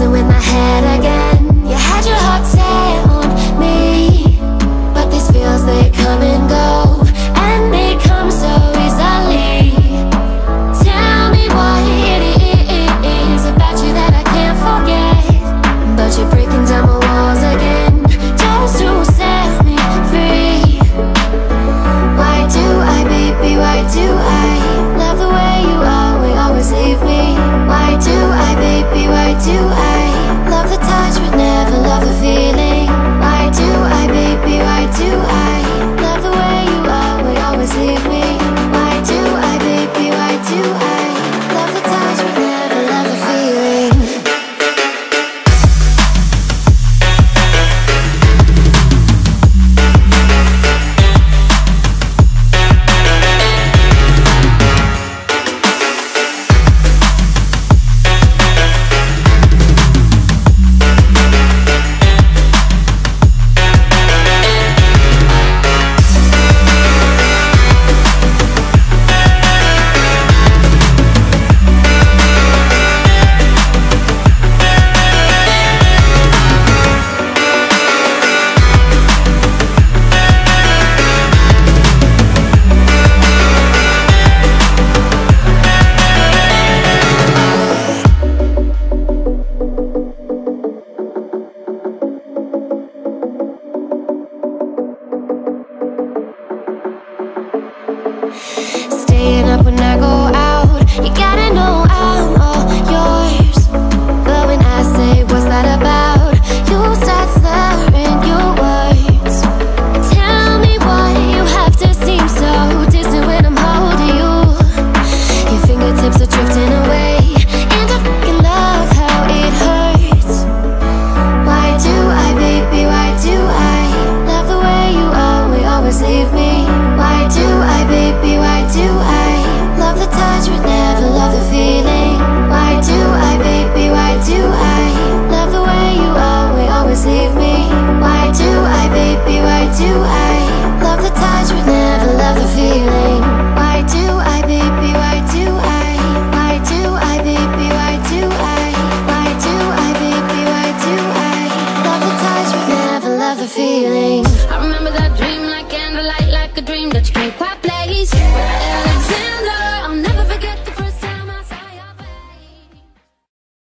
messing with my head again. You had your heart set on me, but these feels, they come and go, and they come so easily. Tell me what it is about you that I can't forget, but you're breaking down my walls again, just to set me free. Why do I, baby, why do I love the way you always leave me? Why do I, baby, why do I love the touch but never love the feeling? Why do I, baby, why do I love the way you always leave me? Why do I, baby, why do I love the touch but never love the feeling? Staying up when I go out, you gotta know I'm all yours. But when I say what's that about, you start slurring your words. Tell me why you have to seem so distant when I'm holding you. Your fingertips are drifting away, and I fucking love how it hurts. Why do I, baby, why do I love the way you always leave me? Why do I, baby, why do I love the touch but never love the feeling? Why do I, baby, why do I love the way you always leave me? Why do I, baby, why do I love the touch but never love the feeling? Why do I, baby, why do I? Why do I, baby, why do I? Why do I, baby, why do I love the touch but never love the feeling?